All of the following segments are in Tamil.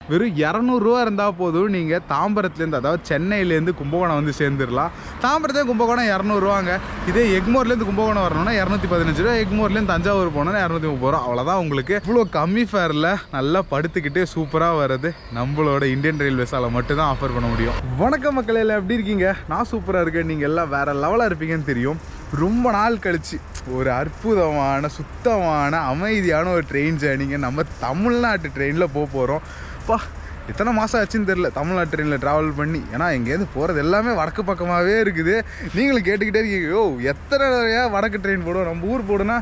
வெறும் 200 ரூபா இருந்தால் போதும் நீங்கள் தாம்பரத்துலேருந்து, அதாவது சென்னையிலேருந்து கும்பகோணம் வந்து சேர்ந்துடலாம். தாம்பரத்துலேருந்து கும்பகோணம் 200 ரூபாங்க. இதே எக்மோர்லேருந்து கும்பகோணம் வரணும்னா 215 ரூபா, எக்மோர்லேருந்து தஞ்சாவூர் போனோன்னா 230 ரூபா. அவ்வளோதான். உங்களுக்கு இவ்வளோ கம்மி ஃபேரில் நல்லா படுத்துக்கிட்டு சூப்பராக வர்றது நம்மளோட இந்தியன் ரயில்வேஸால் மட்டும்தான் ஆஃபர் பண்ண முடியும். வணக்கம் மக்களே, எல்லாம் எப்படி இருக்கீங்க? நான் சூப்பராக இருக்கேன். நீங்கள் எல்லாம் வேறு லெவலாக இருப்பீங்கன்னு தெரியும். ரொம்ப நாள் கழிச்சு ஒரு அற்புதமான, சுத்தமான, அமைதியான ஒரு ட்ரெயின் ஜேர்னிங்க நம்ம தமிழ்நாட்டு ட்ரெயினில் போகிறோம். அப்பா, எத்தனை மாதம் ஆச்சுன்னு தெரில தமிழ்நாட்டு ட்ரெயினில் ட்ராவல் பண்ணி. ஏன்னா இங்கேருந்து போகிறது எல்லாமே வடக்கு பக்கமாகவே இருக்குது. நீங்களும் கேட்டுக்கிட்டே இருக்கீங்க, யோ எத்தனை வடக்கு ட்ரெயின் போடுவோம், நம்ம ஊர் போடுனா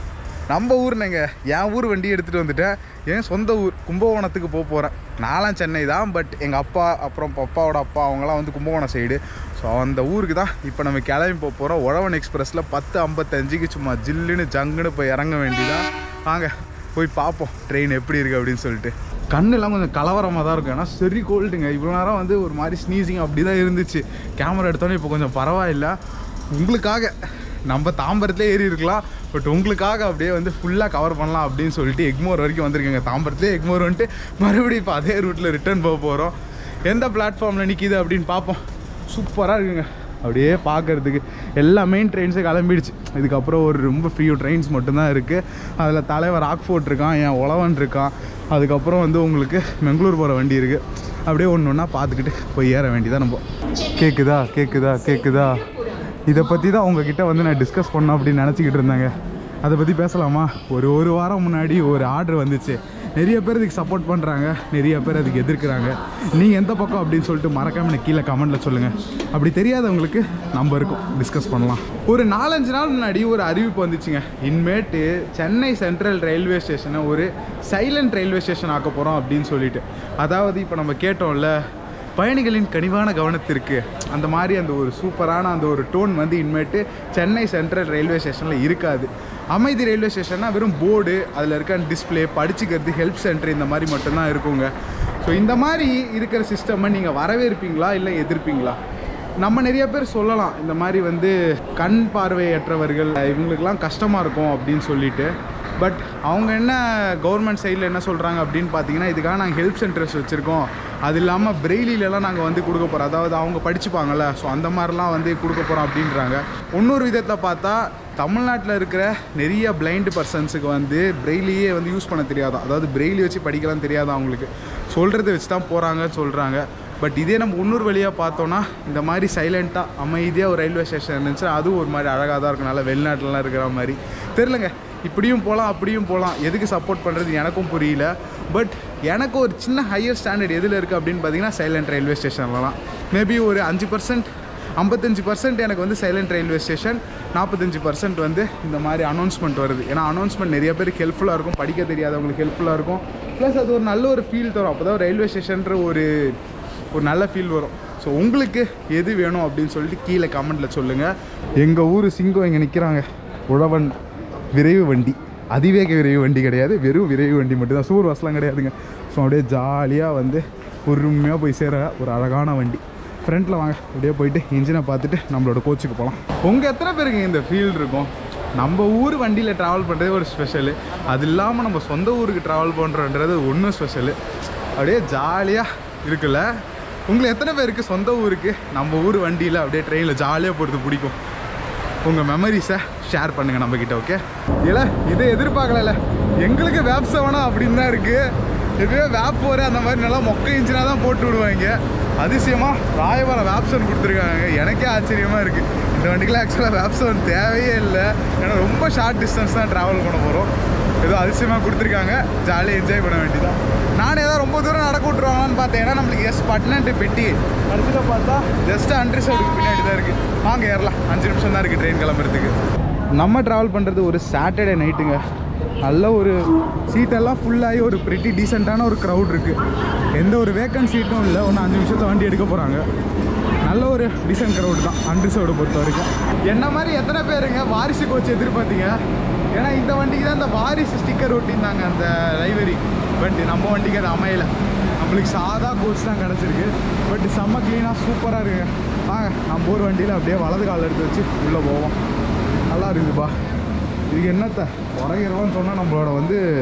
நம்ம ஊர்னங்க. என் ஊர் வண்டி எடுத்துகிட்டு வந்துட்டேன். என் சொந்த ஊர் கும்பகோணத்துக்கு போகிறேன். நான்லாம் சென்னை தான், பட் எங்கள் அப்பா அப்புறம் அப்பாவோட அப்பா அவங்களாம் வந்து கும்பகோணம் சைடு. ஸோ அந்த ஊருக்கு தான் இப்போ நம்ம கிளம்பி போகிறோம். உழவன் எக்ஸ்பிரஸில் 10:55க்கு சும்மா ஜில்லுன்னு ஜங்குன்னு போய் இறங்க வேண்டியதான். வாங்க போய் பார்ப்போம் ட்ரெயின் எப்படி இருக்குது அப்படின்னு சொல்லிட்டு. கண்ணெல்லாம் கொஞ்சம் கலவரமாக தான் இருக்கும், ஏன்னா சரி கோல்டுங்க. இவ்வளோ நேரம் வந்து ஒரு மாதிரி ஸ்னீசிங் அப்படி தான் இருந்துச்சு. கேமரா எடுத்தோன்னே இப்போ கொஞ்சம் பரவாயில்ல. உங்களுக்காக நம்ம தாம்பரத்துலேயே ஏறி இருக்கலாம், பட் உங்களுக்காக அப்படியே வந்து ஃபுல்லாக கவர் பண்ணலாம் அப்படின்னு சொல்லிட்டு எக்மோர் வரைக்கும் வந்திருக்கேங்க. தாம்பரத்துலேயே எக்மோர் வந்துட்டு மறுபடியும் இப்போ அதே ரூட்டில் ரிட்டர்ன் போகிறோம். எந்த பிளாட்ஃபார்மில் நிற்கிது அப்படின்னு பார்ப்போம். சூப்பராக இருக்குங்க. அப்படியே பார்க்குறதுக்கு எல்லா மெயின் ட்ரெயின்ஸும் கிளம்பிடுச்சு. இதுக்கப்புறம் ஒரு ரொம்ப ஃப்ரீ ட்ரெயின்ஸ் மட்டும்தான் இருக்குது. அதில் தலைவர் ஆக்ஃபோர்ட் இருக்கான், என் உழவன் இருக்கான். அதுக்கப்புறம் வந்து உங்களுக்கு பெங்களூர் போகிற வண்டி இருக்குது. அப்படியே ஒன்று ஒன்றா பார்த்துக்கிட்டு போய் ஏற வேண்டியதான் நம்ம. கேட்குதா கேட்குதா கேட்குதா? இதை பற்றி தான் உங்ககிட்ட வந்து நான் டிஸ்கஸ் பண்ணோம் அப்படின்னு நினச்சிக்கிட்டு இருந்தாங்க. அதை பற்றி பேசலாமா? ஒரு வாரம் முன்னாடி ஒரு ஆர்டர் வந்துச்சு. நிறைய பேர் இதுக்கு சப்போர்ட் பண்ணுறாங்க, நிறைய பேர் அதுக்கு எதிர்க்கிறாங்க. நீங்கள் எந்த பக்கம் அப்படின்னு சொல்லிட்டு மறக்காமல் எனக்கு கீழே கமெண்ட்டில் சொல்லுங்கள். அப்படி தெரியாதவங்களுக்கு நம்ம இருக்கும், டிஸ்கஸ் பண்ணலாம். ஒரு 4-5 நாள் முன்னாடி ஒரு அறிவிப்பு வந்துச்சுங்க. இனிமேட்டு சென்னை சென்ட்ரல் ரயில்வே ஸ்டேஷனை ஒரு சைலண்ட் ரயில்வே ஸ்டேஷன் ஆக்க போகிறோம் அப்படின்னு சொல்லிட்டு. அதாவது இப்போ நம்ம கேட்டோம்ல, பயணிகளின் கனிவான கவனத்திற்கு, அந்த மாதிரி அந்த ஒரு சூப்பரான அந்த ஒரு டோன் வந்து இனிமேட்டு சென்னை சென்ட்ரல் ரயில்வே ஸ்டேஷனில் இருக்காது. அமைதி ரயில்வே ஸ்டேஷன்னா வெறும் போர்டு, அதில் இருக்க டிஸ்பிளே, படிச்சுக்கிறது, ஹெல்ப் சென்டர், இந்த மாதிரி மட்டும்தான் இருக்குங்க. ஸோ இந்த மாதிரி இருக்கிற சிஸ்டமை நீங்கள் வரவேற்பீங்களா இல்லை எதிர்ப்பீங்களா? நம்ம நிறைய பேர் சொல்லலாம், இந்த மாதிரி வந்து கண் பார்வையற்றவர்கள் இவங்களுக்கெல்லாம் கஷ்டமாக இருக்கும் அப்படின்னு சொல்லிட்டு. பட் அவங்க என்ன கவர்மெண்ட் சைடில் என்ன சொல்கிறாங்க அப்படின்னு பார்த்தீங்கன்னா, இதுக்காக நாங்கள் ஹெல்ப் சென்டர்ஸ் வச்சுருக்கோம். அது இல்லாமல் பிரெய்லிலலாம் நாங்கள் வந்து கொடுக்க போகிறோம். அதாவது அவங்க படிச்சுப்பாங்கள்ல, ஸோ அந்த மாதிரிலாம் வந்து கொடுக்க போகிறோம் அப்படின்றாங்க. இன்னொரு விதத்தை பார்த்தா, தமிழ்நாட்டில் இருக்கிற நிறைய பிளைண்டு பர்சன்ஸுக்கு வந்து பிரெய்லியே வந்து யூஸ் பண்ண தெரியாதான். அதாவது பிரெய்லி வச்சு படிக்கலாம் தெரியாதான் அவங்களுக்கு. சொல்கிறத வச்சு தான் போகிறாங்கன்னு சொல்கிறாங்க. பட் இதே நம்ம இன்னொரு வழியாக பார்த்தோன்னா, இந்த மாதிரி சைலண்ட்டாக அமைதியாக ஒரு ரயில்வே ஸ்டேஷன் இருந்துச்சுன்னா அதுவும் ஒரு மாதிரி அழகாக தான் இருக்கும். நல்லா வெளிநாட்டிலலாம் இருக்கிற மாதிரி தெரிலங்க. இப்படியும் போகலாம் அப்படியும் போகலாம். எதுக்கு சப்போர்ட் பண்ணுறது எனக்கும் புரியல. பட் எனக்கு ஒரு சின்ன ஹையர் ஸ்டாண்டர்ட் எதில் இருக்குது அப்படின்னு பார்த்தீங்கன்னா, சைலண்ட் ரயில்வே ஸ்டேஷன்லலாம் மேபி ஒரு 5%, 55% எனக்கு வந்து சைலண்ட் ரயில்வே ஸ்டேஷன், 45% வந்து இந்த மாதிரி அனௌன்ஸ்மெண்ட் வருது. ஏன்னா அனௌன்ஸ்மெண்ட் நிறைய பேருக்கு ஹெல்ப்ஃபுல்லாக இருக்கும், படிக்க தெரியாதவங்களுக்கு ஹெல்ப்ஃபுல்லாக இருக்கும். ப்ளஸ் அது ஒரு நல்ல ஒரு ஃபீல் தரும். அப்போ தான் ரயில்வே ஸ்டேஷன்ற ஒரு நல்ல ஃபீல் வரும். ஸோ உங்களுக்கு எது வேணும் அப்படின்னு சொல்லிட்டு கீழே கமெண்ட்டில் சொல்லுங்கள். எங்கள் ஊர் சிங்கம் இங்கே நிற்கிறாங்க. உழவன் விரைவு வண்டி, அதிவேக விரைவு வண்டி கிடையாது, வெறும் விரைவு வண்டி மட்டும்தான். சூர் பஸ்லாம் கிடையாதுங்க. ஸோ அப்படியே ஜாலியாக வந்து பொறுமையாக போய் சேர ஒரு அழகான வண்டி. ஃப்ரண்ட்டில் வாங்க, அப்படியே போயிட்டு இன்ஜினை பார்த்துட்டு நம்மளோட கோச்சுக்கு போகலாம். உங்கள் எத்தனை பேருக்கு இந்த ஃபீல் இருக்கும்? நம்ம ஊர் வண்டியில் ட்ராவல் பண்ணுறது ஒரு ஸ்பெஷலு, அது இல்லாமல் நம்ம சொந்த ஊருக்கு ட்ராவல் பண்ணுறோன்றது ஒன்றும் ஸ்பெஷலு. அப்படியே ஜாலியாக இருக்குல்ல? உங்களுக்கு எத்தனை பேருக்கு சொந்த ஊருக்கு நம்ம ஊர் வண்டியில் அப்படியே ட்ரெயினில் ஜாலியாக போகிறது பிடிக்கும்? உங்கள் மெமரிஸை ஷேர் பண்ணுங்கள் நம்மக்கிட்ட. ஓகே, இல்லை இதை எதிர்பார்க்கல. எங்களுக்கு வேப் 7 அப்படின்னு தான் இருக்குது. எப்படியோ வேப் 4 அந்த மாதிரி நல்லா மொக்க இன்ஜினாக தான் போட்டு விடுவாங்க. அதிசயமாக ராயபுரம் வேப் 7 கொடுத்துருக்காங்க. எனக்கே ஆச்சரியமாக இருக்குது. இந்த வண்டிக்கெலாம் ஆக்சுவலாக வேப் 7 தேவையே இல்லை. ஏன்னா ரொம்ப ஷார்ட் டிஸ்டன்ஸ் தான் ட்ராவல் பண்ண போகிறோம். ஏதோ அதிசயமாக கொடுத்துருக்காங்க, ஜாலியாக என்ஜாய் பண்ண வேண்டியதான். நானே ஏதோ ரொம்ப தூரம் நடக்க விட்ருவாங்களான்னு பார்த்தேன். ஏன்னா நம்மளுக்கு பட்னன்ட்டு பெட்டி அடுத்தது பார்த்தா ஜஸ்ட்டு அன்ரிசர்வ்டுக்கு பின்னாடி தான் இருக்குது. வாங்க ஏறலாம், 5 நிமிஷம் தான் இருக்குது ட்ரெயின் கிளம்புறதுக்கு. நம்ம ட்ராவல் பண்ணுறது ஒரு சாட்டர்டே நைட்டுங்க. நல்ல ஒரு சீட்டெல்லாம் ஃபுல்லாகி ஒரு ப்ரிட்டி டீசெண்டான ஒரு க்ரௌட் இருக்குது. எந்த ஒரு வேக்கன்ட் சீட்டும் இல்லை. ஒன்று 5 நிமிஷத்தில் வண்டி எடுக்க போகிறாங்க. நல்ல ஒரு டீசென்ட் க்ரௌடு தான் அன்ரிசர்வ்டு பொறுத்த வரைக்கும். என்ன மாதிரி எத்தனை பேருங்க வாரிசு கோச் எதிர்பார்த்தீங்க? ஏன்னா இந்த வண்டிக்கு தான் அந்த வாரிசு ஸ்டிக்கர் ஒட்டியிருந்தாங்க அந்த லைப்ரரி. பட் நம்ம வண்டிக்கு அது அமையலை. நம்மளுக்கு சாதா கோச் தான் கிடச்சிருக்கு. பட் செம்ம க்ளீனாக சூப்பராக இருக்குங்க. வாங்க நம்ம ஊர் வண்டியில் அப்படியே வலது கால் எடுத்து வச்சு உள்ளே போவோம். நல்லா இருக்குதுப்பா. இதுக்கு என்னத்தை உடைகிறோன்னு சொன்னால் நம்மளோட வந்து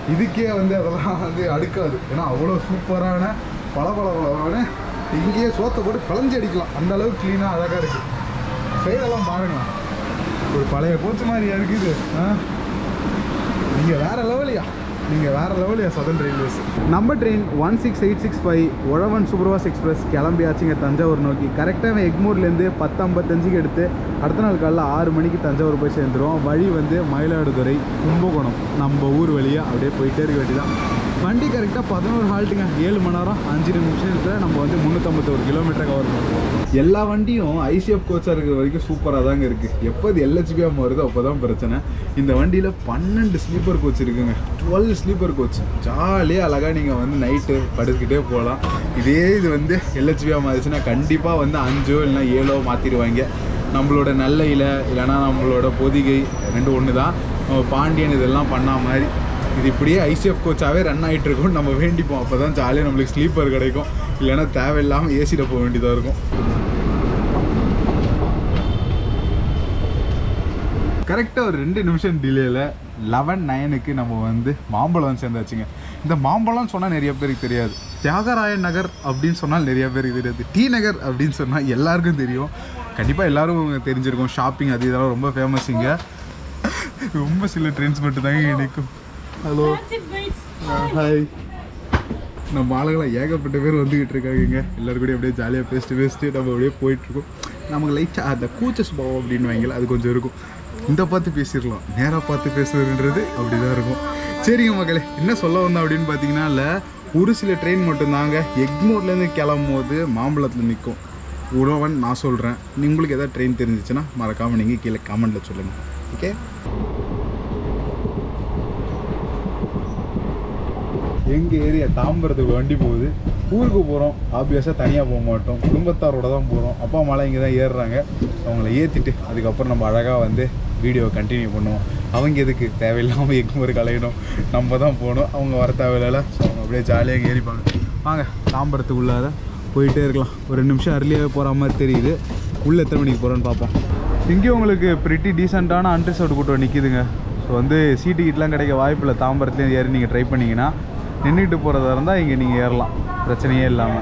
இதுக்கே வந்து அதெல்லாம் வந்து அடுக்காது. ஏன்னா அவ்வளோ சூப்பரான பளபளபளவான இங்கேயே சோத்தை போட்டு களைஞ்சி அடிக்கலாம், அந்த அளவுக்கு க்ளீனாக அழகாக இருக்குது. சைடெல்லாம் பாருங்களேன், ஒரு பழைய கோச்சு மாதிரியா இருக்குது. நீங்கள் வேறு லெவலியா, நீங்கள் வேறு லெவலியா சதர்ன் ரயில்வேஸ். நம்ம ட்ரெயின் 16865 உழவன் சூப்பர்ஃபாஸ்ட் எக்ஸ்பிரஸ் கிளம்பியாச்சுங்க தஞ்சாவூர் நோக்கி. கரெக்டாக எக்மூர்லேருந்து 10:55 எடுத்து அடுத்த நாள் காலைல 6 மணிக்கு தஞ்சாவூர் போய் சேர்ந்துடும். வழி வந்து மயிலாடுதுறை, கும்பகோணம், நம்ம ஊர் வழியாக அப்படியே போயிட்டே இருக்க வேண்டியதான். வண்டி கரெக்டாக 11 ஹால்ட்டுங்க, 7 மணி நேரம் 5 நிமிஷத்தில் நம்ம வந்து 351 கிலோமீட்டர் கவர் பண்ணுவோம். எல்லா வண்டியும் ஐசிஎஃப் கோச்சாக இருக்கிற வரைக்கும் சூப்பராக தாங்க இருக்குது. எப்போ இது எல்ஹெச்பியாக வருதோ அப்போ தான் பிரச்சனை. இந்த வண்டியில் 12 ஸ்லீப்பர் கோச் இருக்குங்க, 12 ஸ்லீப்பர் கோச். ஜாலியாக அழகாக நீங்கள் வந்து நைட்டு படுத்துக்கிட்டே போகலாம். இதே இது வந்து எல்ஹெச்பியாக மாறிச்சுன்னா கண்டிப்பாக வந்து 5 இல்லைனா 7 மாற்றிடுவாங்க. நம்மளோட நல்லையில் இல்லைனா நம்மளோட பொதிகை ரெண்டு ஒன்று தான். பாண்டியன் இதெல்லாம் பண்ணா மாதிரி இது இப்படியே ஐசிஎஃப் கோச்சாகவே ரன் ஆகிட்டு இருக்கும். நம்ம வேண்டிப்போம், அப்போ தான் ஜாலியாக நம்மளுக்கு ஸ்லீப்பர் கிடைக்கும். இல்லைன்னா தேவையில்லாமல் ஏசியில் போக வேண்டியதாக இருக்கும். கரெக்டாக ஒரு 2 நிமிஷம் டிலேயில் 11:09க்கு நம்ம வந்து மாம்பழம் சேர்ந்தாச்சுங்க. இந்த மாம்பழம் சொன்னால் நிறைய பேருக்கு தெரியாது, தியாகராய நகர் அப்படின்னு சொன்னால் நிறைய பேருக்கு தெரியாது, டி நகர் அப்படின்னு சொன்னால் எல்லாருக்கும் தெரியும். கண்டிப்பாக எல்லோரும் தெரிஞ்சிருக்கும். ஷாப்பிங் அது இதெல்லாம் ரொம்ப ஃபேமஸ் இங்கே. ரொம்ப சில ட்ரெண்ட்ஸ் மட்டும் தாங்க நினைக்கும். Hello, hi. நம்ம ஆளுங்களாம் ஏகப்பட்ட பேர் வந்துக்கிட்டு இருக்காங்க. எல்லோரும் கூட அப்படியே ஜாலியாக பேசிட்டு நம்ம அப்படியே போயிட்டுருக்கோம். நமக்கு லைட்டாக அந்த கூச்ச சுபாவம் அப்படின்னு வைங்களா, அது கொஞ்சம் இருக்கும். இந்த பார்த்து பேசிடலாம், நேராக பார்த்து பேசுறதுன்றது அப்படி தான் இருக்கும். சரிங்க மக்களே, என்ன சொல்ல வந்தோம் அப்படின்னு பார்த்தீங்கன்னா, இல்லை ஒரு சில ட்ரெயின் மட்டும்தாங்க எக்மோர்லேருந்து கிளம்பும் போது மாம்பழத்தில் நிற்கும். உழவன் நான் சொல்கிறேன். உங்களுக்கு எதாவது ட்ரெயின் தெரிஞ்சிச்சுன்னா மறக்காமல் நீங்கள் கீழே கமெண்ட்டில் சொல்லுங்கள். ஓகே, எங்கள் ஏரியா தாம்பரத்துக்கு வண்டி போகுது. ஊருக்கு போகிறோம், ஆப்வியஸாக தனியாக போக மாட்டோம், குடும்பத்தாரோட தான் போகிறோம். அப்பா அம்மாலாம் இங்கே தான் ஏறுறாங்க. அவங்கள ஏற்றிட்டு அதுக்கப்புறம் நம்ம அழகாக வந்து வீடியோவை கண்டினியூ பண்ணுவோம். அவங்க எதுக்கு தேவையில்லாமல் எக்மோர் கலையணும், நம்ம தான் போகணும். அவங்க வர தேவையில்லை. ஸோ அவங்க அப்படியே ஜாலியாக ஏறிப்பாங்க. வாங்க தாம்பரத்துக்குள்ளார போயிட்டே இருக்கலாம். ஒரு 2 நிமிஷம் அர்லியாகவே போகிற மாதிரி தெரியுது. உள்ளே எத்தனை மணிக்கு போகிறோன்னு பார்ப்போம். இங்கேயும் உங்களுக்கு ப்ரிட்டி டீசெண்டான அன்ரிசர்வ்டு கூட்டம் நிற்கிதுங்க. ஸோ வந்து சீட்டு கிட்டலாம் கிடைக்க வாய்ப்பில்லை. தாம்பரத்துலேயும் ஏறி நீங்கள் ட்ரை பண்ணிங்கன்னா, நின்றுட்டு போகிறதா இருந்தால் இங்கே நீங்கள் ஏறலாம், பிரச்சனையே இல்லாமல்.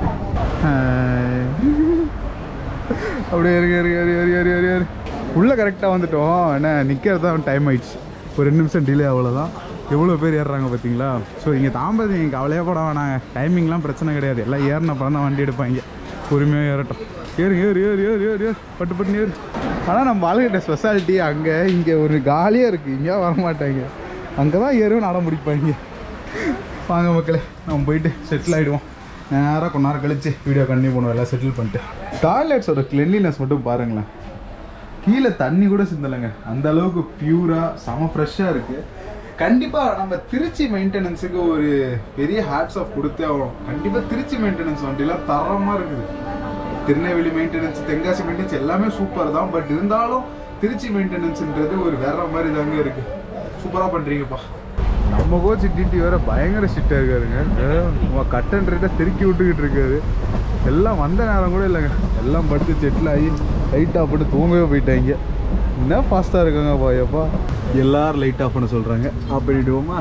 அப்படியே ஏறி உள்ளே கரெக்டாக வந்துட்டோம். ஏன்னா நிற்கிறது தான் டைம் ஆகிடுச்சு. ஒரு 2 நிமிஷம் டிலே, அவ்வளோதான். எவ்வளோ பேர் ஏறுறாங்க பார்த்தீங்களா. ஸோ இங்கே தாம்பரத்து நீங்கள் கவலையாக போட வேணாங்க, டைமிங்லாம் பிரச்சனை கிடையாது. எல்லாம் ஏறின அப்புறம் தான் வண்டி எடுப்பாங்க. பொறுமையாக ஏறட்டும். ஏறு பட்டு ஏறு. ஆனால் நம்ம ஆளுகிட்ட ஸ்பெஷாலிட்டி அங்கே இங்கே ஒரு காலியாக இருக்குது, இங்கே வரமாட்டாங்க. அங்கே தான் ஏறும் நட முடிப்பாங்க. வாங்க மக்களே, நம்ம போயிட்டு செட்டில் ஆகிடுவோம். நேராக கொஞ்ச நேரம் கழிச்சு வீடியோ கண்டினியூ பண்ணுவோம். எல்லாம் செட்டில் பண்ணிட்டு. டாய்லெட்ஸோட கிளென்லினஸ் மட்டும் பாருங்களேன், கீழே தண்ணி கூட சிந்தலைங்க, அந்த அளவுக்கு பியூராக செம ஃப்ரெஷ்ஷாக இருக்குது. கண்டிப்பாக நம்ம திருச்சி மெயின்டெனன்ஸுக்கு ஒரு பெரிய ஹேட்ஸ் ஆஃப் கொடுத்தே ஆகும். கண்டிப்பாக திருச்சி மெயின்டெனன்ஸ் வண்டிலாம் தரமாக இருக்குது. திருநெல்வேலி மெயின்டெனன்ஸ், தென்காசி மெயின்டெனன்ஸ் எல்லாமே சூப்பர் தான். பட் இருந்தாலும் திருச்சி மெயின்டெனன்ஸுன்றது ஒரு வேற மாதிரி தாங்க இருக்குது. சூப்பராக பண்ணுறீங்கப்பா. நம்ம கோச்சு டிடி வேறு பயங்கர ஸ்ட்ரிக்டாக இருக்காருங்க. கட்டன் ரேட்டாக தெருக்கி விட்டுக்கிட்டு இருக்காரு. எல்லாம் வந்த நேரம் கூட இல்லைங்க, எல்லாம் படுத்து செட்டில் ஆகி லைட்டாக போட்டு தூங்கவே போயிட்டாங்க. என்ன ஃபாஸ்ட்டாக இருக்காங்க பாயப்பா. எல்லோரும் லைட் ஆஃப் பண்ண சொல்கிறாங்க. ஆஃப் பண்ணிவிடுவோமா?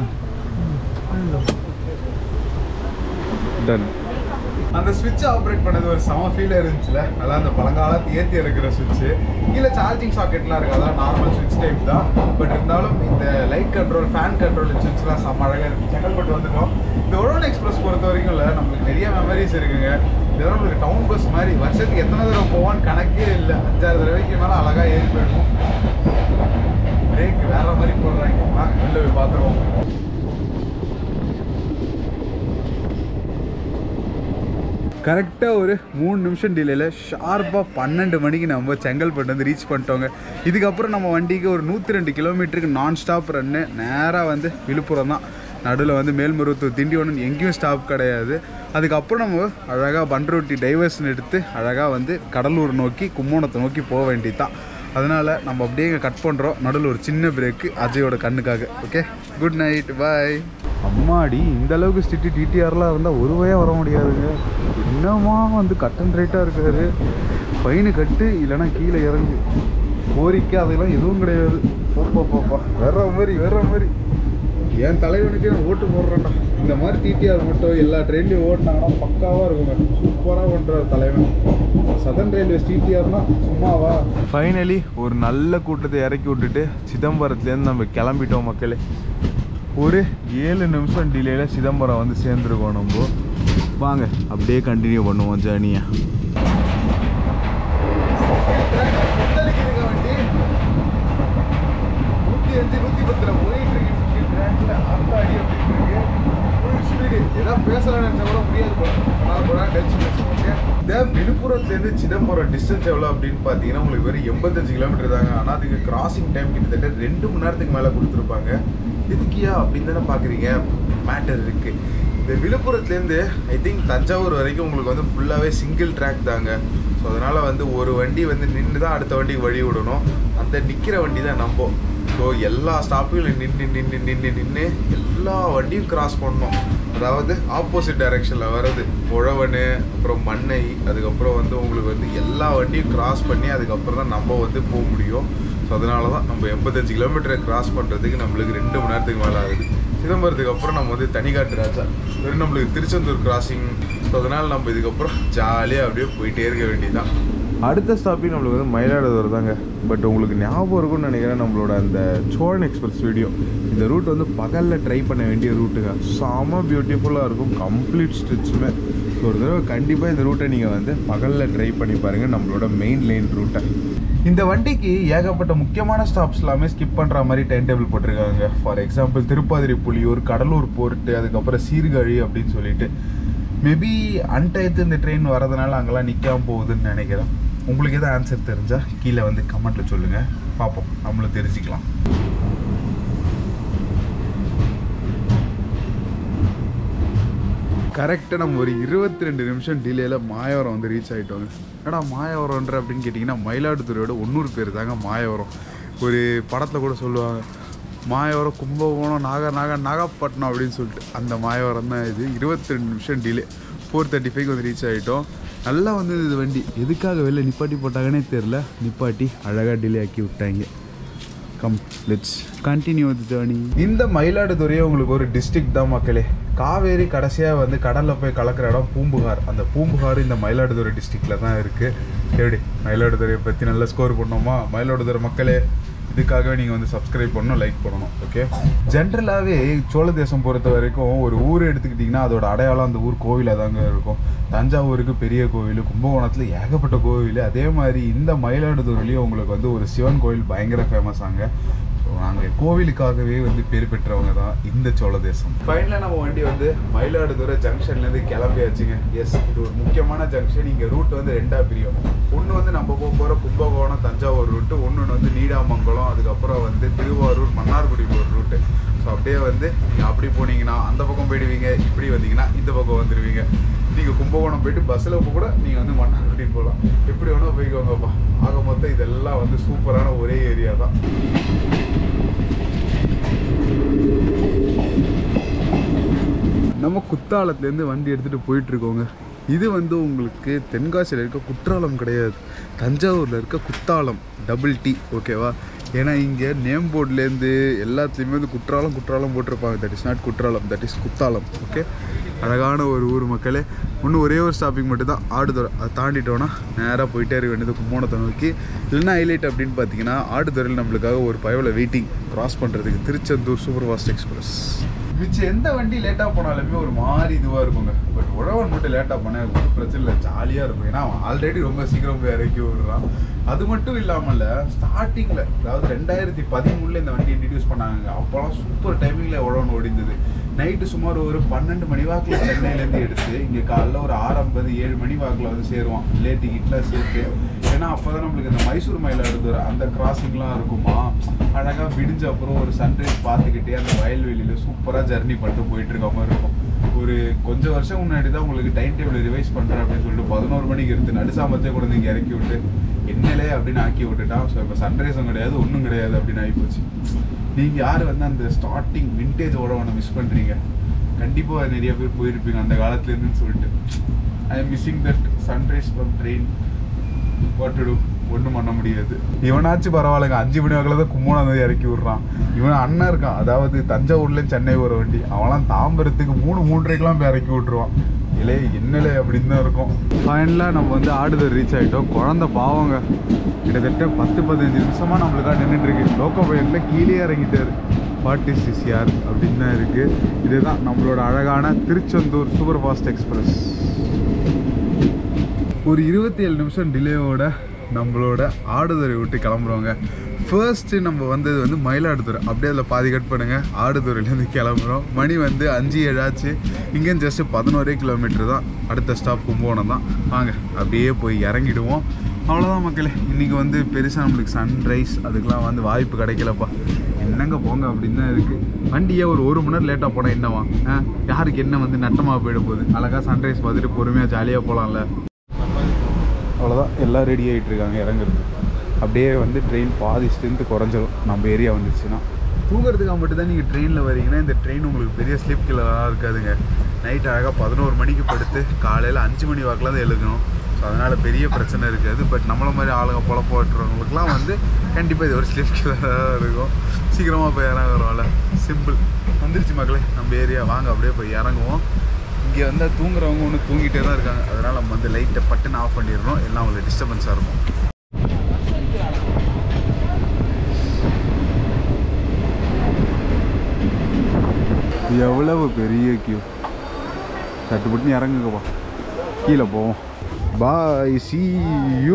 டன். அந்த ஸ்விட்ச் ஆப்ரேட் பண்ணது ஒரு செம ஃபீலாக இருந்துச்சுல. நல்லா அந்த பழங்காலத்து ஏற்றி இருக்கிற ஸ்விட்ச்சு. கீழே சார்ஜிங் சாக்கெட்லாம் இருக்குது, அதெல்லாம் நார்மல் ஸ்விட்ச் டைப் தான். பட் இருந்தாலும் இந்த லைட் கண்ட்ரோல், ஃபேன் கண்ட்ரோல் ஸ்விட்ச்லாம் செம்ம அழகாக இருக்குது. செங்கல்பட்டு வந்துட்டோம். இந்த உழவன் எக்ஸ்பிரஸ் பொறுத்த வரைக்கும் இல்லை, நம்மளுக்கு நிறைய மெமரிஸ் இருக்குங்க. இதெல்லாம் நம்மளுக்கு டவுன் பஸ் மாதிரி வருஷத்துக்கு எத்தனை தடவை போவான்னு கணக்கே இல்லை. 5-6 தடவைக்கு மேலே அழகாக ஏறி போயிடுவோம். பிரேக் வேறு மாதிரி போடுறாங்க. வெளில போய் பார்த்துருவோம். கரெக்டாக ஒரு 3 நிமிஷம் டிலேயில் ஷார்ப்பாக 12 மணிக்கு நம்ம செங்கல்பட்டு வந்து ரீச் பண்ணிட்டோங்க. இதுக்கப்புறம் நம்ம வண்டிக்கு ஒரு 102 கிலோமீட்டருக்கு நான் ஸ்டாப் ரன்னு. நேராக வந்து விழுப்புரம் தான். நடுவில் வந்து மேல்மருவத்தூர், திண்டிவனம் எங்கேயும் ஸ்டாப் கிடையாது. அதுக்கப்புறம் நம்ம அழகாக பண்ருட்டி டைவர்ஷன் எடுத்து அழகாக வந்து கடலூர் நோக்கி, கும்போணத்தை நோக்கி போக வேண்டியது தான். அதனால் நம்ம அப்படியே இங்கே கட் பண்ணுறோம். நடுவில் ஒரு சின்ன பிரேக்கு அஜயோட கண்ணுக்காக. Okay, good night, bye. அம்மாடி, இந்த அளவுக்கு ஸ்ட்ரிக்ட் டிடிஆர்லாம் இருந்தால் ஒரு வழியாக வர முடியாதுங்க. என்னமா வந்து கட்டன் ரேட்டாக இருக்காரு. ஃபைனு கட்டு, இல்லைன்னா கீழே இறங்கு. கோரிக்கை அதெல்லாம் எதுவும் கிடையாது. போப்பா வேற மாதிரி. என் தலைவனுக்கு நான் ஓட்டு போடுறேன்டா. இந்த மாதிரி டிடிஆர் மட்டும் எல்லா ட்ரெயின்லையும் ஓட்டினாங்கன்னா பக்காவாக இருக்குங்க. சூப்பராக பண்ணுறாரு தலைவன். சதர்ன் ரயில்வேஸ் டிடிஆர்னா சும்மாவா. ஃபைனலி ஒரு நல்ல கூட்டத்தை இறக்கி விட்டுட்டு சிதம்பரத்துலேருந்து நம்ம கிளம்பிட்டோம் மக்களே. ஒரு 7 நிமிஷம் டிலேயில் சிதம்பரம் வந்து சேர்ந்துருக்கோம். நம்ம வாங்க அப்படியே கண்டினியூ பண்ணுவோம் ஜேர்னியை. விழுப்புரத்துலேருந்து சிதம்பரம் டிஸ்டன்ஸ் எவ்வளோ அப்படின்னு பார்த்தீங்கன்னா உங்களுக்கு வெறும் 85 கிலோமீட்டர் தாங்க. ஆனால் அதுக்கு கிராசிங் டைம் கிட்டத்தட்ட 2 மணி நேரத்துக்கு மேலே கொடுத்துருப்பாங்க. எதுக்கியா அப்படின்னு தானே பார்க்குறீங்க, மேட்டர் இருக்குது. இந்த விழுப்புரத்துலேருந்து ஐ திங்க் தஞ்சாவூர் வரைக்கும் உங்களுக்கு வந்து ஃபுல்லாகவே சிங்கிள் ட்ராக் தாங்க. ஸோ அதனால் வந்து ஒரு வண்டி வந்து நின்று தான் அடுத்த வண்டிக்கு வழி விடணும். அந்த நிற்கிற வண்டி தான் நம்ம. ஸோ எல்லா ஸ்டாப்புகளும் நின்று எல்லா வண்டியும் கிராஸ் பண்ணணும். அதாவது ஆப்போசிட் டைரெக்ஷனில் வர்றது உழவனு, அப்புறம் மண்ணை, அதுக்கப்புறம் வந்து உங்களுக்கு வந்து எல்லா வண்டியும் கிராஸ் பண்ணி அதுக்கப்புறம் தான் நம்ம வந்து போக முடியும். ஸோ அதனால தான் நம்ம 85 கிலோமீட்டரை கிராஸ் பண்ணுறதுக்கு நம்மளுக்கு 2 மணி நேரத்துக்கு மேலே ஆகுது. சிதம்பரத்துக்கு அப்புறம் நம்ம வந்து தனிக்காட்டு ராஜா வெறும் நம்மளுக்கு திருச்செந்தூர் கிராசிங். ஸோ அதனால் நம்ம இதுக்கப்புறம் ஜாலியாக அப்படியே போயிட்டே இருக்க வேண்டியதுதான். அடுத்த ஸ்டாப்பிங் நம்மளுக்கு வந்து மயிலாடுதுறை தாங்க. பட் உங்களுக்கு ஞாபகம் இருக்கும்னு நினைக்கிறேன் நம்மளோட அந்த சோழன் எக்ஸ்பிரஸ் வீடியோ. இந்த ரூட் வந்து பகலில் ட்ரை பண்ண வேண்டிய ரூட்டுங்க. செம பியூட்டிஃபுல்லாக இருக்கும், கம்ப்ளீட் ஸ்ட்ரிச்சுமே. ஸோ ஒரு தடவை கண்டிப்பாக இந்த ரூட்டை நீங்கள் வந்து பகலில் ட்ரை பண்ணி பாருங்கள், நம்மளோட மெயின் லைன் ரூட்டை. இந்த வண்டிக்கு ஏகப்பட்ட முக்கியமான ஸ்டாப்ஸ் எல்லாமே ஸ்கிப் பண்ணுற மாதிரி டைம் டேபிள் போட்டிருக்காங்க. For example Thiruppathiri Puliyur, Cuddalore port, அதுக்கப்புறம் சீர்காழி அப்படின்னு சொல்லிட்டு. மேபி அன்டயத்து இந்த ட்ரெயின் வரதுனால அங்கெல்லாம் நிற்காமல் போகுதுன்னு நினைக்கிறேன். உங்களுக்கு எதாவது ஆன்சர் தெரிஞ்சால் கீழே வந்து கமெண்ட்டில் சொல்லுங்கள், பார்ப்போம், நம்மளும் தெரிஞ்சுக்கலாம். கரெக்டாக நம்ம ஒரு 22 நிமிஷம் டிலேயில் மாயவரம் வந்து ரீச் ஆகிட்டோங்க. ஏடா மாயவரம்ன்ற அப்படின்னு கேட்டிங்கன்னா மயிலாடுதுறையோட 9 பேர் தாங்க மாயவரம். ஒரு படத்தில் கூட சொல்லுவாங்க மாயவரம் கும்பகோணம் நாகப்பட்டினம் அப்படின்னு சொல்லிட்டு. அந்த மாயவரம் தான் இது. 22 நிமிஷம் டிலே. 4:35 வந்து ரீச் ஆகிட்டோம். நல்லா வந்து இது வண்டி எதுக்காக வெளில நிப்பாட்டி போட்டாங்கன்னே தெரில. நிப்பாட்டி அழகாக டிலே ஆக்கி விட்டாங்க. Come let's continue with journey. இந்த மயிலாடுதுறையே உங்களுக்கு ஒரு டிஸ்ட்ரிக்ட் தான் மக்களே. காவேரி கடைசியாக வந்து கடலில் போய் கலக்கிற இடம் பூம்புகார். அந்த பூம்புகார் இந்த மயிலாடுதுறை டிஸ்ட்ரிக்டில் தான் இருக்குது. எப்படி மயிலாடுதுறையை பற்றி நல்லா ஸ்கோர் பண்ணோமா? மயிலாடுதுறை மக்களே, இதுக்காகவே நீங்கள் வந்து சப்ஸ்கிரைப் பண்ணணும், லைக் பண்ணணும். ஓகே, ஜென்ரலாகவே சோழ தேசம் பொறுத்த வரைக்கும் ஒரு ஊர் எடுத்துக்கிட்டிங்கன்னா அதோட அடையாளம் அந்த ஊர் கோவிலாக தாங்க இருக்கும். தஞ்சாவூருக்கு பெரிய கோவில், கும்பகோணத்தில் ஏகப்பட்ட கோவில். அதே மாதிரி இந்த மயிலாடுதுறையிலையும் உங்களுக்கு வந்து ஒரு சிவன் கோவில் பயங்கர ஃபேமஸ் ஆங்க. ஸோ நாங்கள் கோவிலுக்காகவே வந்து பேர் பெற்றவங்க தான் இந்த சோழ தேசம். ஃபைனலாக நம்ம வண்டி வந்து மயிலாடுதுறை ஜங்ஷன்லேருந்து கிளம்பியாச்சுங்க. எஸ், இது ஒரு முக்கியமான ஜங்ஷன். இங்கே ரூட் வந்து 2ஆக பிரியும். ஒன்று வந்து நம்ம போகிற கும்பகோணம் தஞ்சாவூர் ரூட்டு, ஒன்று வந்து நீடாமங்கலம், அதுக்கப்புறம் வந்து திருவாரூர் மன்னார்குடி போகிற ரூட்டு. ஸோ அப்படியே வந்து நீங்கள் அப்படி போனீங்கன்னா அந்த பக்கம் போயிடுவீங்க, இப்படி வந்தீங்கன்னா இந்த பக்கம் வந்துடுவீங்க. நீங்கள் கும்பகோணம் போயிட்டு பஸ்ஸில் கூட நீங்கள் வந்து மன்னார்குடி போகலாம். எப்படி வேணால் போய்க்கோங்கப்பா. ஆக மொத்தம் இதெல்லாம் வந்து சூப்பரான ஒரே ஏரியா தான். நம்ம குத்தாலத்துலேருந்து வண்டி எடுத்துகிட்டு போயிட்டுருக்கோங்க. இது வந்து உங்களுக்கு தென்காசியில் இருக்க குற்றாலம் கிடையாது, தஞ்சாவூரில் இருக்க குத்தாலம், டபுள் டி. ஓகேவா? ஏன்னா இங்கே நேம் போர்ட்லேருந்து எல்லாத்துலேயுமே வந்து குற்றாலம் போட்டிருப்பாங்க. That is not Courtallam, that is Kuthalam. Okay, அழகான ஒரு ஊர் மக்களே. இன்னும் ஒரே ஒரு ஸ்டாப்பிங் மட்டும் தான் ஆடுதுறை. அதை தாண்டிட்டோன்னா நேராக போயிட்டே இருக்க வேண்டியது கும்பகோணத்தை நோக்கி. இல்லைன்னா ஹைலைட் அப்படின்னு பார்த்தீங்கன்னா ஆடுதுறையில் நம்மளுக்காக ஒரு பயவில் வெயிட்டிங் கிராஸ் பண்ணுறதுக்கு திருச்செந்தூர் சூப்பர் ஃபாஸ்ட் எக்ஸ்பிரஸ். மிச்சம் எந்த வண்டி லேட்டாக போனாலுமே ஒரு மாதிரி இதுவாக இருக்குங்க. பட் உழவன் மட்டும் லேட்டாக போனால் ஒரு பிரச்சனை இல்லை, ஜாலியாக இருக்கும். ஏன்னா ஆல்ரெடி ரொம்ப சீக்கிரம் போய் இறக்கி விடுறான். அது மட்டும் இல்லாமல் ஸ்டார்டிங்கில், அதாவது 2013 இந்த வண்டி இன்ட்ரடியூஸ் பண்ணாங்க. அப்போலாம் சூப்பர் டைமிங்கில் உழவன் ஓடிந்தது. நைட்டு சுமார் ஒரு 12 மணி வாக்கில் சென்னையிலேருந்து எடுத்து இங்கே காலைல ஒரு 6:50 7 மணி வாக்கில் வந்து சேருவான், லேட் டிக்கெட்லாம் சேர்த்து. ஏன்னா அப்போ தான் நம்மளுக்கு இந்த மைசூர் மயிலாடுதுறை அந்த கிராசிங்லாம் இருக்குமா, அழகாக விடிஞ்ச அப்புறம் ஒரு சன்ரைஸ் பார்த்துக்கிட்டே அந்த வயல்வெளியில் சூப்பராக ஜர்னி பண்ணிட்டு போயிட்டு இருக்க மாதிரி இருக்கும். ஒரு கொஞ்சம் வருஷம் முன்னாடி தான் உங்களுக்கு டைம் டேபிள் ரிவைஸ் பண்ணுறேன் அப்படின்னு சொல்லிட்டு 11 மணிக்கு எடுத்து நடுசாமத்தே கொண்டு இங்கே இறக்கி விட்டு என்னலே அப்படின்னு ஆக்கி விட்டுட்டான். ஸோ இப்போ சன்ரைஸும் கிடையாது, ஒன்றும் கிடையாது அப்படின்னு ஆகிப்போச்சு. நீங்கள் யார் வந்து அந்த ஸ்டார்டிங் விண்டேஜ் உழவனை மிஸ் பண்ணுறீங்க? கண்டிப்பாக நிறைய பேர் போயிருப்பீங்க அந்த காலத்துலேருந்துன்னு சொல்லிட்டு. I am missing that sunrise from train. What to do? ஒன்றும் பண்ண முடியாது. இவனாச்சும் பரவாயில்லைங்க, 5 மணி வாக்கில் தான் கும்போணம் வந்து இறக்கி விட்றான். இவன் அண்ணன் இருக்கான், அதாவது தஞ்சாவூர்லேயும் சென்னை வர வண்டி, அவன்லாம் தாம்பரத்துக்கு 3:30க்கெலாம் போய் இறக்கி விட்ருவான். இல்லை என்னலே அப்படின்னு தான் இருக்கும். ஃபைனலாக நம்ம வந்து ஆடுதல் ரீச் ஆகிட்டோம். குழந்த பாவங்க கிட்டத்தட்ட 10-15 நிமிஷமாக நம்மளுக்காக நின்றுட்டுருக்கு. லோக்கோ பையனில் கீழே இறங்கிட்டார். வாட் இஸ் திஸ் யார் அப்படின்னு தான் இருக்குது. இதுதான் நம்மளோட அழகான திருச்செந்தூர் சூப்பர் ஃபாஸ்ட் எக்ஸ்பிரஸ். ஒரு 27 நிமிஷம் டிலேவோட நம்மளோட ஆடுதுறை விட்டு கிளம்புறோங்க. ஃபர்ஸ்ட்டு நம்ம வந்தது வந்து மயிலாடுதுறை, அப்படியே அதில் பாதி கட் பண்ணுங்கள். ஆடுதுறையிலேருந்து கிளம்புறோம். மணி வந்து 5-7 ஆச்சு. இங்கேருந்து ஜஸ்ட்டு 11 கிலோமீட்டர் தான். அடுத்த ஸ்டாப் கும்பகோணம் தான். வாங்க அப்படியே போய் இறங்கிடுவோம். அவ்வளோதான் மக்களே. இன்றைக்கி வந்து பெருசாக நம்மளுக்கு சன்ரைஸ் அதுக்கெலாம் வந்து வாய்ப்பு கிடைக்கலப்பா. என்னங்க போங்க அப்படின்னு தான் இருக்குது. வண்டியை ஒரு மணி நேரம் லேட்டாக போனால் என்னவா? யாருக்கு என்ன வந்து நட்டமாக போயிட போகுது? அழகாக சன்ரைஸ் பார்த்துட்டு பொறுமையாக ஜாலியாக போகலாம்ல. அவ்வளோதான், எல்லாம் ரெடி ஆகிட்டு இருக்காங்க இறங்குறது. அப்படியே வந்து ட்ரெயின் பாதி ஸ்ட்ரென்த்து குறைஞ்சிடும் நம்ம ஏரியா வந்துச்சுன்னா. தூங்குறதுக்காக மட்டும் தான் நீங்கள் ட்ரெயினில் வரீங்கன்னா இந்த ட்ரெயின் உங்களுக்கு பெரிய ஸ்லீப் கில்லராக இருக்காதுங்க. நைட் அழகாக 11 மணிக்கு படுத்து காலையில் 5 மணி வாக்கில் தான் எழுகணும். ஸோ அதனால் பெரிய பிரச்சனை இருக்காது. பட் நம்மளை மாதிரி ஆளுங்க பொழப்பு ஓட்டுறவங்களுக்குலாம் வந்து கண்டிப்பாக இது ஒரு ஸ்லீப் கில்லராக இருக்கும். சீக்கிரமாக போய் இறங்குறோம்ல, சிம்பிள். வந்துருச்சு மக்களே நம்ம ஏரியா. வாங்க அப்படியே போய் இறங்குவோம். இங்கே வந்து தூங்குறவங்க ஒன்று தூங்கிட்டே தான் இருக்காங்க. அதனால் நம்ம வந்து லைட்டை பட்டுன்னு ஆஃப் பண்ணிடணும், எல்லாம் அவங்களுக்கு டிஸ்டர்பன்ஸாக இருக்கும். எவ்வளவு பெரிய கியூ. தட்டுப்பட்டு இறங்குங்கப்பா, கீழே போவோம். Bye, see you.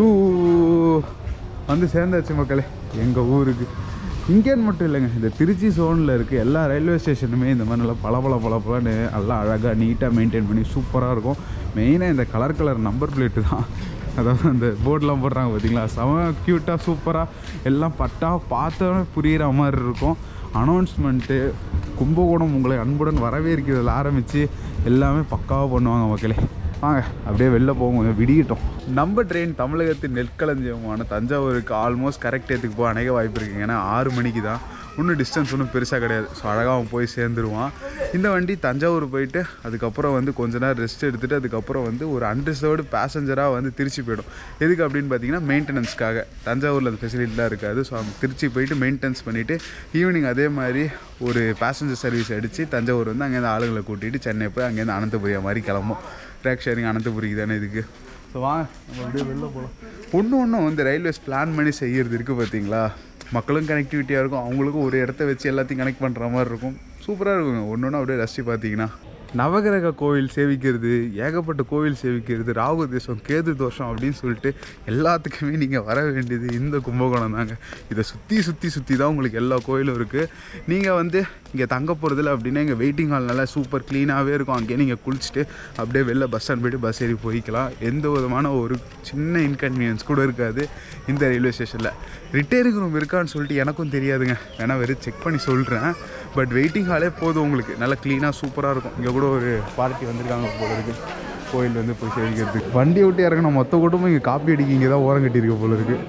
வந்து சேர்ந்தாச்சு மக்களே எங்கள் ஊருக்கு. இங்கேன்னு மட்டும் இல்லைங்க, இந்த திருச்சி ஜோனில் இருக்குது எல்லா ரயில்வே ஸ்டேஷனுமே இந்த மாதிரி நல்லா பளபளன்னு நல்லா அழகாக நீட்டாக மெயின்டைன் பண்ணி சூப்பராக இருக்கும். மெயினாக இந்த கலர் நம்பர் பிளேட்டு தான். அதாவது அந்த போர்டெலாம் போடுறாங்க பார்த்தீங்களா, செம க்யூட்டாக சூப்பராக எல்லாம் பட்டா பார்த்தோன்னே புரிகிற மாதிரி இருக்கும். அனௌன்ஸ்மெண்ட்டு கும்பகோணம் உங்களை அன்புடன் வரவேற்கிறதுல ஆரம்பித்து எல்லாமே பக்காவாக பண்ணுவாங்க மக்களே. வாங்க அப்படியே வெளில போவோம், விடியட்டும். நம்ம ட்ரெயின் தமிழகத்தின் நெற்களஞ்சியமான தஞ்சாவூருக்கு ஆல்மோஸ்ட் கரெக்ட் டேத்துக்கு போக அநேக வாய்ப்பு இருக்குங்க. ஏன்னா 6 மணிக்கு தான். இன்னும் டிஸ்டன்ஸ் ஒன்றும் பெருசாக கிடையாது. ஸோ அழகாக அவன் போய் சேர்ந்துருவான். இந்த வண்டி தஞ்சாவூர் போயிட்டு அதுக்கப்புறம் வந்து கொஞ்ச நேரம் ரெஸ்ட் எடுத்துகிட்டு அதுக்கப்புறம் வந்து ஒரு அன்ரிசர்வ்டு பேசஞ்சராக வந்து திருச்சி போய்டும். எதுக்கு அப்படின்னு பார்த்தீங்கன்னா மெயின்டெனன்ஸ்க்காக. தஞ்சாவூரில் அந்த ஃபெசிலிட்டிலாம் இருக்காது. ஸோ அவங்க திருச்சி போயிட்டு மெயின்டெனன்ஸ் பண்ணிவிட்டு ஈவினிங் அதே மாதிரி ஒரு பேசஞ்சர் சர்வீஸ் அடித்து தஞ்சாவூர் வந்து அங்கேருந்து ஆளுங்களை கூட்டிகிட்டு சென்னை போய் அங்கேருந்து அனந்தபுரியா மாதிரி கிளம்பும். ட்ராக் ஷேரிங் அனந்தபுரிக்கு தானே இதுக்கு. ஸோ வாங்க நம்ம அப்படியே வெளில போகலாம். ஒன்று வந்து ரயில்வேஸ் பிளான் பண்ணி செய்கிறது இருக்குது பார்த்தீங்களா. மக்களும் கனெக்டிவிட்டியாக இருக்கும், அவங்களுக்கும் ஒரு இடத்த வச்சு எல்லாத்தையும் கனெக்ட் பண்ணுற மாதிரி இருக்கும். சூப்பராக இருக்குங்க. ஒன்று அப்படியே ரசித்து பார்த்தீங்கன்னா நவகிரக கோவில் சேவிக்கிறது, ஏகப்பட்ட கோவில் சேவிக்கிறது, ராகு தேசம் கேது தோஷம் அப்படின்னு சொல்லிட்டு எல்லாத்துக்குமே நீங்கள் வர வேண்டியது இந்த கும்பகோணம் தாங்க. இதை சுற்றி தான் உங்களுக்கு எல்லா கோயிலும் இருக்குது. நீங்கள் வந்து இங்கே தங்க போகிறதில்ல அப்படின்னா இங்கே வெயிட்டிங் ஹால் நல்லா சூப்பர் க்ளீனாகவே இருக்கும். அங்கேயே நீங்கள் குளிச்சுட்டு அப்படியே வெளில பஸ் ஸ்டாண்ட் போய்ட்டு பஸ் ஏறி போய்க்கலாம். எந்த விதமான ஒரு சின்ன இன்கன்வீனியன்ஸ் கூட இருக்காது இந்த ரயில்வே ஸ்டேஷனில். ரிட்டையரிங் ரூம் இருக்கான்னு சொல்லிட்டு எனக்கும் தெரியாதுங்க, வேணால் வெறும் செக் பண்ணி சொல்கிறேன். பட் வெயிட்டிங் ஹாலே போதும் உங்களுக்கு, நல்லா க்ளீனாக சூப்பராக இருக்கும். இங்கே கூட ஒரு பார்ட்டி வந்திருக்காங்க போல இருக்குது கோயில் வந்து போய் சேவிக்கிறதுக்கு. வண்டியை விட்டு இறங்கணும் மொத்த கூட்டமும் இங்கே காப்பி அடிக்க இங்கே தான் ஓரம் கட்டியிருக்க போல இருக்குது.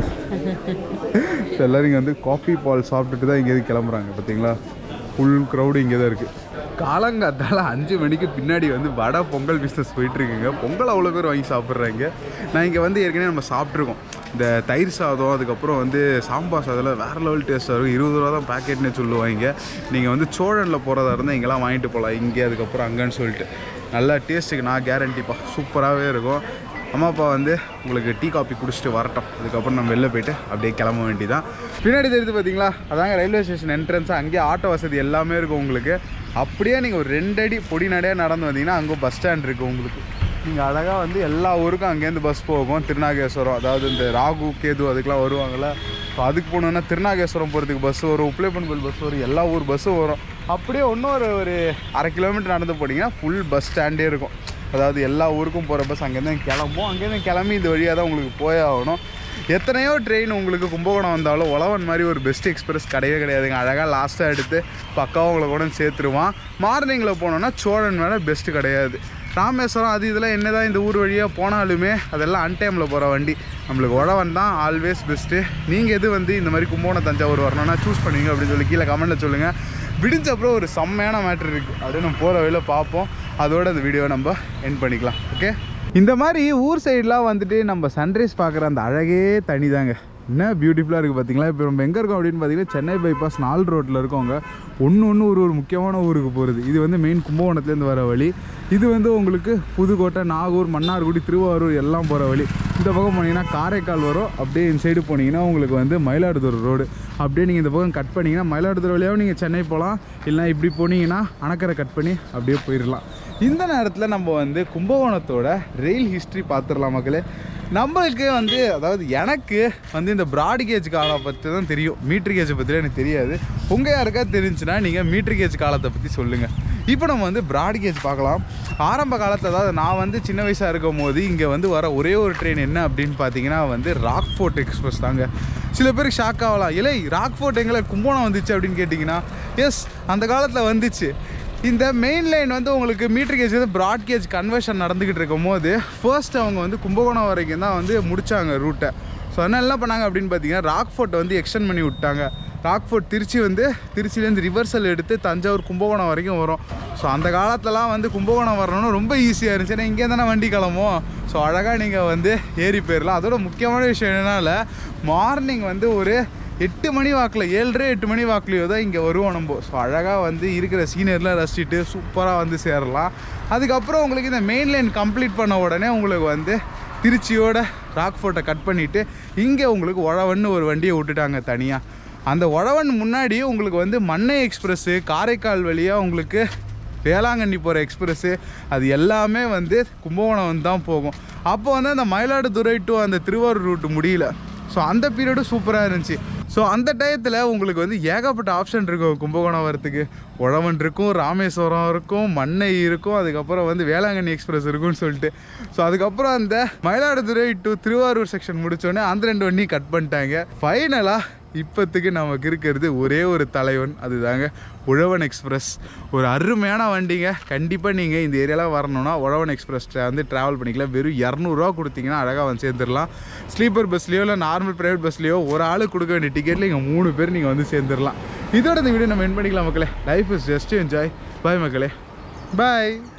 எல்லோரும் இங்கே வந்து காஃபி பால் சாப்பிட்டுட்டு தான் இங்கேருந்து கிளம்புறாங்க பார்த்தீங்களா. ஃபுல் க்ரௌடு இங்கே தான் இருக்குது. காலங்காத்தால் 5 மணிக்கு பின்னாடி வந்து வடை பொங்கல் பிஸ்னஸ் போயிட்டுருக்குங்க. பொங்கல் அவ்வளோ பேர் வாங்கி சாப்பிட்றாங்க. நான் இங்கே வந்து ஏற்கனவே நம்ம சாப்பிட்ருக்கோம். இந்த தயிர் சாதம் அதுக்கப்புறம் வந்து சாம்பார் சாதம் வேறு லெவல் டேஸ்ட்டாக இருக்கும். 20 ரூபா தான் பேக்கெட்னே சொல்லுவாங்க. நீங்கள் வந்து சோழனில் போகிறதா இருந்தால் இங்கெல்லாம் வாங்கிட்டு போகலாம், இங்கே அதுக்கப்புறம் அங்கேன்னு சொல்லிட்டு. நல்லா டேஸ்ட்டுக்கு நான் கேரண்டிப்பா சூப்பராகவே இருக்கும். அம்மா அப்பா வந்து உங்களுக்கு டீ காஃபி குடிச்சிட்டு வரட்டும், அதுக்கப்புறம் நம்ம வெளில போய்ட்டு அப்படியே கிளம்ப வேண்டியதான். பின்னாடி தெரியுது பார்த்தீங்களா, அதாங்க ரயில்வே ஸ்டேஷன் என்ட்ரன்ஸு. அங்கேயே ஆட்டோ வசதி எல்லாமே இருக்கும் உங்களுக்கு. அப்படியே நீங்கள் ஒரு 2 அடி பொடி நடையாக நடந்து வந்தீங்கன்னா அங்கே பஸ் ஸ்டாண்ட் இருக்குது உங்களுக்கு. நீங்கள் அழகாக வந்து எல்லா ஊருக்கும் அங்கேருந்து பஸ் போகும். திருநாகேஸ்வரம், அதாவது இந்த ராகு கேது அதுக்கெலாம் வருவாங்கள்ல, ஸோ அதுக்கு போகணுன்னா திருநாகேஸ்வரம் போகிறதுக்கு பஸ் வரும், உப்பிலைப்பன் கோயில் பஸ் வரும், எல்லா ஊர் பஸ்ஸும் வரும். அப்படியே இன்னொரு ஒரு 1/2 கிலோமீட்டர் நடந்து போனீங்கன்னா ஃபுல் பஸ் ஸ்டாண்டே இருக்கும். அதாவது எல்லா ஊருக்கும் போகிற பஸ் அங்கேருந்து கிளம்பும். அங்கேருந்து கிளம்பி இந்த வழியாக தான் உங்களுக்கு போய் ஆகணும். எத்தனையோ ட்ரெயின் உங்களுக்கு கும்பகோணம் வந்தாலும் உழவன் மாதிரி ஒரு பெஸ்ட் எக்ஸ்பிரஸ் கிடையாதுங்க. அழகாக லாஸ்ட்டாக எடுத்து பக்காவும் உங்களை கூட சேர்த்துருவான். மார்னிங்கில் போனோன்னா சோழன் மேலே பெஸ்ட்டு கிடையாது. ராமேஸ்வரம் அது இதெல்லாம் என்ன தான் இந்த ஊர் வழியாக போனாலுமே அதெல்லாம் அன்டைமில் போகிற வண்டி. நம்மளுக்கு உழவன் தான் ஆல்வேஸ் பெஸ்ட்டு. நீங்கள் எது வந்து இந்த மாதிரி கும்பகோணம் தஞ்சாவூர் வரணும்னா சூஸ் பண்ணுவீங்க அப்படின்னு சொல்லி கீழே கமெண்ட்டில் சொல்லுங்கள். விடிஞ்ச அப்புறம் ஒரு செம்மையான மேட்ரு இருக்குது, அப்படியே நம்ம போகிற வழியில் பார்ப்போம். அதோடு அந்த வீடியோவை நம்ம எண்ட் பண்ணிக்கலாம். ஓகே, இந்த மாதிரி ஊர் சைடெலாம் வந்துட்டு நம்ம சன்ரைஸ் பார்க்குற அந்த அழகே தனி தாங்க. என்ன பியூட்டிஃபுல்லாக இருக்குது பார்த்தீங்களா. இப்போ நம்ம எங்கே இருக்கோம் அப்படின்னு பார்த்தீங்கன்னா சென்னை பைபாஸ் 4 ரோட்டில் இருக்கோங்க. ஒன்று ஒரு முக்கியமான ஊருக்கு போகிறது. இது வந்து மெயின் கும்பகோணத்துலேருந்து வர வழி. இது வந்து உங்களுக்கு புதுக்கோட்டை, நாகூர், மன்னார்குடி, திருவாரூர் எல்லாம் போகிற வழி. இந்த பக்கம் போனீங்கன்னா காரைக்கால் வரும். அப்படியே இந்த சைடு போனீங்கன்னா உங்களுக்கு வந்து மயிலாடுதுறை ரோடு. அப்படியே நீங்கள் இந்த பக்கம் கட் பண்ணிங்கன்னா மயிலாடுதுறை வழியாகவும் நீங்கள் சென்னை போகலாம். இல்லைனா இப்படி போனீங்கன்னா அணக்கரை கட் பண்ணி அப்படியே போயிடலாம். இந்த நேரத்தில் நம்ம வந்து கும்பகோணத்தோட ரயில் ஹிஸ்ட்ரி பார்த்துடலாம் மக்களே. நம்மளுக்கு வந்து அதாவது எனக்கு வந்து இந்த ப்ராட் கேஜ் காலம் பற்றி தான் தெரியும். மீட்ரு கேஜை பற்றிலாம் எனக்கு தெரியாது. உங்கள் யாருக்கா தெரிஞ்சுன்னா நீங்கள் மீட்ரு கேஜ் காலத்தை பற்றி சொல்லுங்கள். இப்போ நம்ம வந்து ப்ராட் கேஜ் பார்க்கலாம். ஆரம்ப காலத்தில் அதாவது நான் வந்து சின்ன வயசாக இருக்கும் போது இங்கே வந்து வர ஒரே ஒரு ட்ரெயின் என்ன அப்படின்னு பார்த்தீங்கன்னா வந்து ராக்ஃபோர்ட் எக்ஸ்பிரஸ் தாங்க. சில பேருக்கு ஷாக் ஆகலாம், இல்லை ராக்ஃபோர்ட் எங்களை கும்பகோணம் வந்துச்சு அப்படின்னு கேட்டிங்கன்னா, எஸ் அந்த காலத்தில் வந்துச்சு. இந்த மெயின் லைன் வந்து உங்களுக்கு மீட்டர் கேஜ் வந்து ப்ராட் கேஜ் கன்வர்ஷன் நடந்துக்கிட்டு இருக்கும் போது ஃபர்ஸ்ட் அவங்க வந்து கும்பகோணம் வரைக்கும் தான் வந்து முடித்தாங்க ரூட்டை. ஸோ அதனால் என்ன பண்ணாங்க அப்படின்னு பார்த்தீங்கன்னா ராக்ஃபோர்ட்டை வந்து எக்ஸ்டெண்ட் பண்ணி விட்டாங்க. ராக்ஃபோர்ட் திருச்சி வந்து திருச்சிலேருந்து ரிவர்சல் எடுத்து தஞ்சாவூர் கும்பகோணம் வரைக்கும் வரும். ஸோ அந்த காலத்துலலாம் வந்து கும்பகோணம் வரணும்னு ரொம்ப ஈஸியாக இருந்துச்சு. ஏன்னா இங்கே தானே வண்டி கிளம்பும். ஸோ அழகாக நீங்கள் வந்து ஏறி போயிடலாம். அதோட முக்கியமான விஷயம் என்னென்னால மார்னிங் வந்து ஒரு 8 மணி வாக்கில் 7:30-8 மணி வாக்குலையோ தான் இங்கே வருவோம் நம்ம. ஸோ அழகாக வந்து இருக்கிற சீனியர்லாம் ரசிச்சுட்டு சூப்பராக வந்து சேரலாம். அதுக்கப்புறம் உங்களுக்கு இந்த மெயின் லைன் கம்ப்ளீட் பண்ண உடனே உங்களுக்கு வந்து திருச்சியோட ராக்ஃபோர்ட்டை கட் பண்ணிவிட்டு இங்கே உங்களுக்கு உழவன்னு ஒரு வண்டியை விட்டுட்டாங்க தனியாக. அந்த உழவன் முன்னாடியே உங்களுக்கு வந்து மண்ணை எக்ஸ்பிரஸ்ஸு, காரைக்கால் வழியாக உங்களுக்கு வேளாங்கண்ணி போகிற எக்ஸ்பிரஸ்ஸு, அது எல்லாமே வந்து கும்பகோணம் வந்து தான் போகும். அப்போ வந்து அந்த மயிலாடுதுறை டு அந்த திருவாரூர் ரூட்டு முடியல. ஸோ அந்த பீரியடும் சூப்பராக இருந்துச்சு. ஸோ அந்த டயத்தில் உங்களுக்கு வந்து ஏகப்பட்ட ஆப்ஷன் இருக்கும் கும்பகோணம் வரத்துக்கு. உழவன் இருக்கும், ராமேஸ்வரம் இருக்கும், மண்ணை இருக்கும், அதுக்கப்புறம் வந்து வேளாங்கண்ணி எக்ஸ்பிரஸ் இருக்குன்னு சொல்லிட்டு. ஸோ அதுக்கப்புறம் அந்த மயிலாடுதுறை டு திருவாரூர் செக்ஷன் முடித்தோடனே அந்த 2 வண்டியும் கட் பண்ணிட்டாங்க. ஃபைனலாக இப்போத்துக்கு நமக்கு இருக்கிறது ஒரே ஒரு தலைவன், அதுதாங்க உழவன் எக்ஸ்பிரஸ். ஒரு அருமையான வண்டிங்க. கண்டிப்பாக நீங்கள் இந்த ஏரியாவில் வரணும்னா உழவன் எக்ஸ்பிரஸில் வந்து ட்ராவல் பண்ணிக்கலாம். வெறும் 200 கொடுத்தீங்கன்னா அழகாக வந்து சேர்ந்துடலாம். ஸ்லீப்பர் பஸ்லேயோ இல்லை நார்மல் ப்ரைவேட் பஸ்லேயோ ஒரு ஆள் கொடுக்க வேண்டிய டிக்கெட்டில் இங்கே 3 பேர் நீங்கள் வந்து சேர்ந்துடலாம். இதோட இந்த வீடியோ நம்ம என் பண்ணிக்கலாம் மக்களே. Life is just enjoy. Bye மக்களே, பாய்.